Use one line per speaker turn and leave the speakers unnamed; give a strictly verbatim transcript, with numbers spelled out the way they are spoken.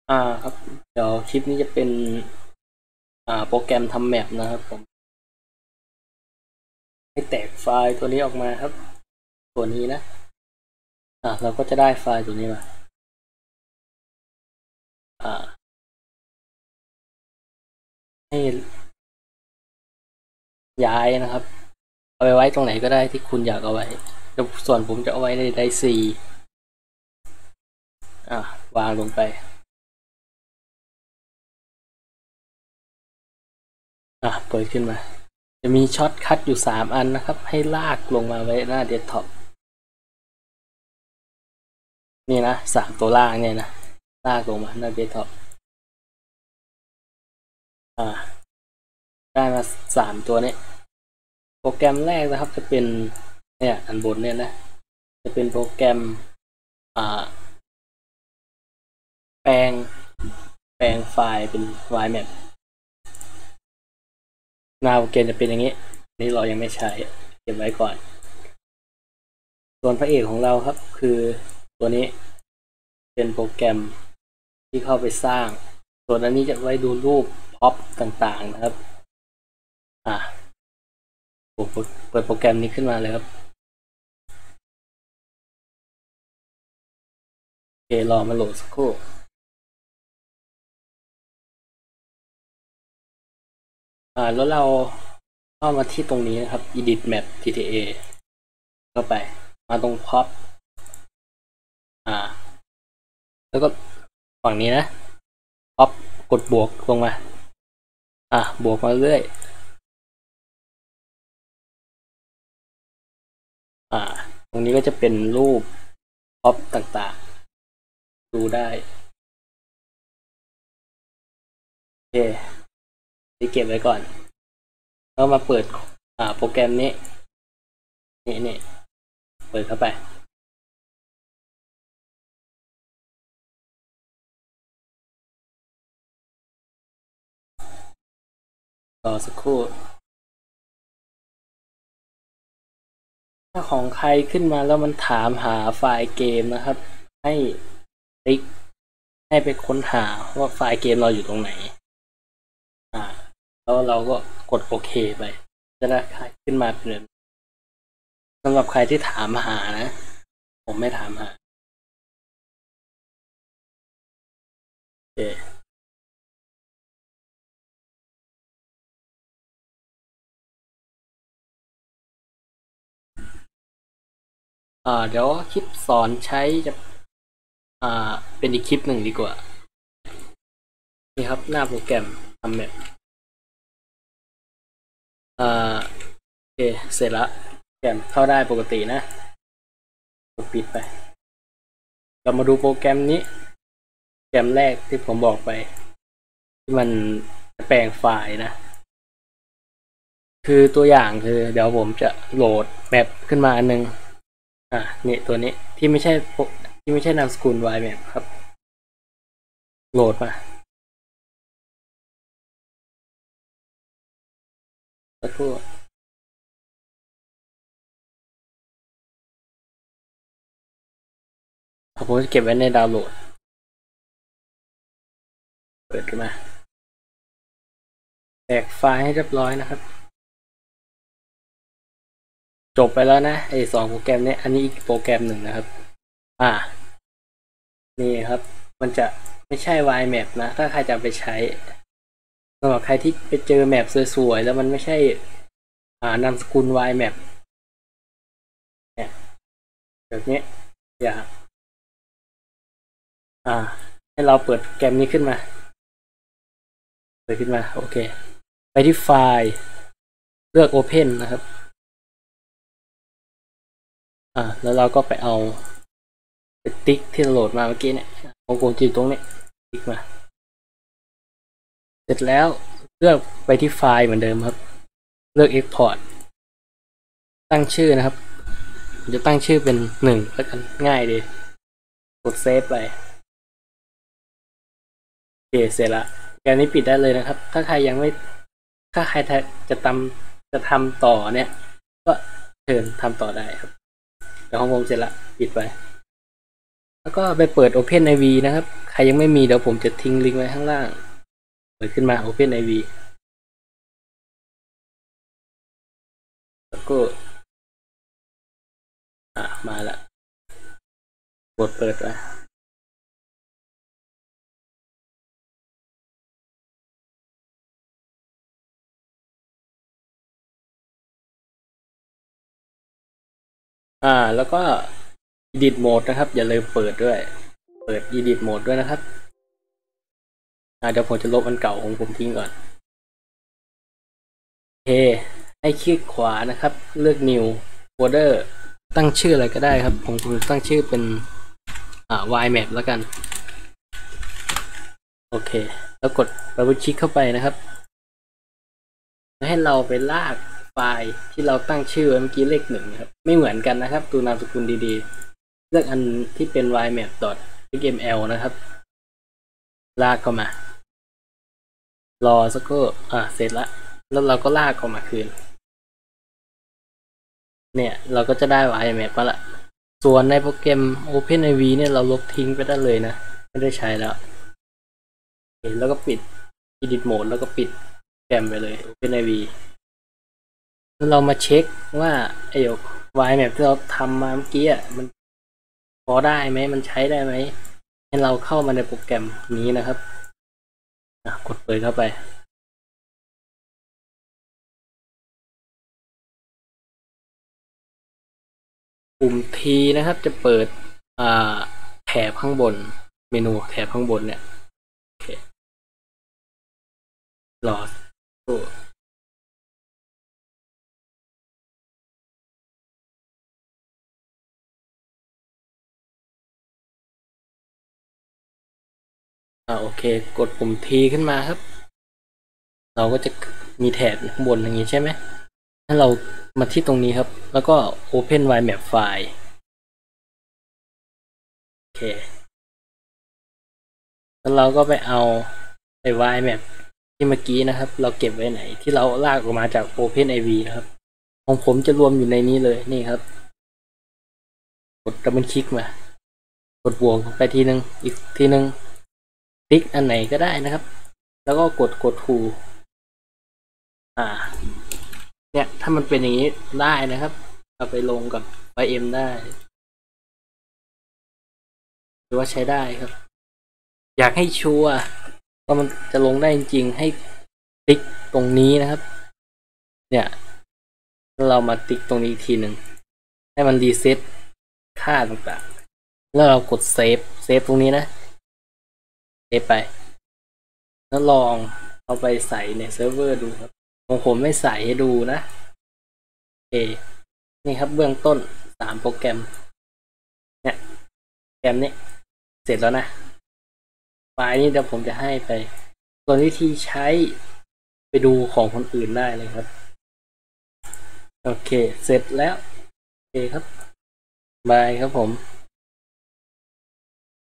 อ่าครับเดี๋ยวคลิปนี้จะเป็นอ่าโปรแกรมทำแมปนะครับผมให้แตกไฟล์ตัวนี้ออกมาครับตัวนี้นะอ่าเราก็จะได้ไฟล์ตัวนี้มาอ่าให้ย้ายนะครับเอาไปไว้ตรงไหนก็ได้ที่คุณอยากเอาไว้ส่วนผมจะเอาไว้ในไดซีอ่าวางลงไปอ่าเปิดขึ้นมาจะมีช็อตคัทอยู่สามอันนะครับให้ลากลงมาไว้หน้าเดสก์ท็อปนี่นะสามตัวล่างเนี่ยนะลากลงมาหน้าเดสก์ท็อปอ่าได้มาสามตัวนี้โปรแกรมแรกนะครับจะเป็นเนี่ยอันบนเนี่ยนะจะเป็นโปรแกรมอ่าแปลงแปลงไฟล์เป็น Y-map หน้าโปรแกรมจะเป็นอย่างนี้นี่เรายังไม่ใช้เก็บไว้ก่อนส่วนพระเอกของเราครับคือตัวนี้เป็นโปรแกรมที่เข้าไปสร้างส่วนอันนี้จะไว้ดูรูปพ็อปต่างๆนะครับอ่ะผมเปิดโปรแกรมนี้ขึ้นมาเลยครับโอเครอมาโหลดสักครู่อ่าแล้วเราเข้ามาที่ตรงนี้นะครับ edit map ที ที เอ เข้าไปมาตรง pop อ่าแล้วก็ฝั่งนี้นะ pop กดบวกลงมาอ่ะบวกมาเรื่อยอ่าตรงนี้ก็จะเป็นรูป pop ต่างๆดูได้โอเคนี่เก็บไว้ก่อนแล้วมาเปิดอ่าโปรแกรมนี้นี่นี่เปิดเข้าไปรอสักครู่ถ้าของใครขึ้นมาแล้วมันถามหาไฟล์เกมนะครับให้ติ๊กให้ไปค้นหาว่าไฟล์เกมเราอยู่ตรงไหนอ่าแล้วเราก็กดโอเคไปจะได้ขึ้นมาเป็นสำหรับใครที่ถามหานะผมไม่ถามหาโอเคอ่าเดี๋ยวคลิปสอนใช้จะอ่าเป็นอีกคลิปหนึ่งดีกว่านี่ครับหน้าโปรแกรมทำแบบอ่าโอเคเสร็จแล้วโปรแกรมเข้าได้ปกตินะกดปิดไปเรามาดูโปรแกรมนี้โปรแกรมแรกที่ผมบอกไปที่มันแปลงไฟล์นะคือตัวอย่างคือเดี๋ยวผมจะโหลดแมปขึ้นมาอันนึงอ่ะนี่ตัวนี้ที่ไม่ใช่ที่ไม่ใช่นามสกุล Y-map ครับโหลดมาสักครู่ผมจะเก็บไว้ในดาวน์โหลดเปิดขึ้นมาแตกไฟล์ให้เรียบร้อยนะครับจบไปแล้วนะไอ้สองโปรแกรมนี้อันนี้อีกโปรแกรมหนึ่งนะครับอ่านี่ครับมันจะไม่ใช่ Y-map นะถ้าใครจะไปใช้สำหรับใครที่ไปเจอแมปสวยๆแล้วมันไม่ใช่อ่านามสกุล Y-map เนี่ยแบบนี้อย่าอ่าให้เราเปิดโปรแกรมนี้ขึ้นมาเปิดขึ้นมาโอเคไปที่ไฟล์เลือก Open นะครับอ่าแล้วเราก็ไปเอาไปติ๊กที่เราโหลดมาเมื่อกี้เนี่ยวงกลมจีตรงนี้ติ๊กมาเสร็จแล้วเลือกไปที่ไฟล์เหมือนเดิมครับเลือก Export ตั้งชื่อนะครับจะตั้งชื่อเป็นหนึ่งแล้วกันง่ายดีกดเซฟไปโอเคเสร็จละแกนี้ปิดได้เลยนะครับถ้าใครยังไม่ถ้าใครจะทำจะทำต่อเนี่ยก็เชิญทำต่อได้ครับเดี๋ยวของผมเสร็จละปิดไปแล้วก็ไปเปิด OpenIV นะครับใครยังไม่มีเดี๋ยวผมจะทิ้งลิงก์ไว้ข้างล่างเปิดขึ้นมา OpenIV แล้วก็อ่ะมาละกดเปิดไว้อ่าแล้วก็ Edit Mode นะครับอย่าลืมเปิดด้วยเปิด Edit Mode ด้วยนะครับอ่าเดี๋ยวผมจะลบอันเก่าของผมทิ้งก่อนโอเคให้คลิกขวานะครับเลือก New Folder ตั้งชื่ออะไรก็ได้ครับผมผมตั้งชื่อเป็นอ่า Y-Map แล้วกันโอเคแล้วกดดับเบิลคลิกเข้าไปนะครับแล้วให้เราไปลากไฟล์ที่เราตั้งชื่อเมื่อกี้เลขหนึ่งครับไม่เหมือนกันนะครับดูนามสกุลดีๆเลือกอันที่เป็น y-map.xml นะครับลากเข้ามา รอสักครู่อ่ะเสร็จละแล้วเราก็ลากออกมาคืนเนี่ยเราก็จะได้ Y-map มาละส่วนในโปรแกรม OpenIV เนี่ยเราลบทิ้งไปได้เลยนะไม่ได้ใช้แล้วแล้วก็ปิด Edit Mode แล้วก็ปิดโปรแกรมไปเลย OpenIV แล้วเรามาเช็คว่าไอ้ Y-map ที่เราทำมาเมื่อกี้อ่ะมันพอได้ไหมมันใช้ได้ไหมให้เราเข้ามาในโปรแกรมนี้นะครับกดเปิดเข้าไปปุ่ม T นะครับจะเปิดอ่าแถบข้างบนเมนูแถบข้างบนเนี่ยโอเครอตัวอ่าโอเคกดปุ่ม T ขึ้นมาครับเราก็จะมีแถบข้างบนอย่างนี้ใช่ไหมถ้าเรามาที่ตรงนี้ครับแล้วก็ Open Y-map file โอเคแล้วเราก็ไปเอาไอ้ Y-map ที่เมื่อกี้นะครับเราเก็บไว้ไหนที่เราลากออกมาจาก OpenIV นะครับของผมจะรวมอยู่ในนี้เลยนี่ครับกดดับเบิลคลิกมากดบวกไปทีนึงอีกทีนึงติ๊กอันไหนก็ได้นะครับแล้วก็กดกดทูอ่าเนี่ยถ้ามันเป็นอย่างนี้ได้นะครับเอาไปลงกับไฟเอ็มได้หรือว่าใช้ได้ครับอยากให้ชัวร์ว่ามันจะลงได้จริงๆให้ติ๊กตรงนี้นะครับเนี่ยเรามาติ๊กตรงนี้อีกทีหนึ่งให้มันรีเซ็ตค่าต่างๆแล้วเรากดเซฟเซฟตรงนี้นะเซฟไปแล้วลองเอาไปใส่ในเซิร์ฟเวอร์ดูครับของผมไม่ใส่ให้ดูนะโอเคนี่ครับเบื้องต้นสามโปรแกรมเนี่ยโปรแกรมนี้เสร็จแล้วนะไฟล์นี้เดี๋ยวผมจะให้ไปส่วนวิธีใช้ไปดูของคนอื่นได้เลยครับโอเคเสร็จแล้วโอเคครับบายครับผม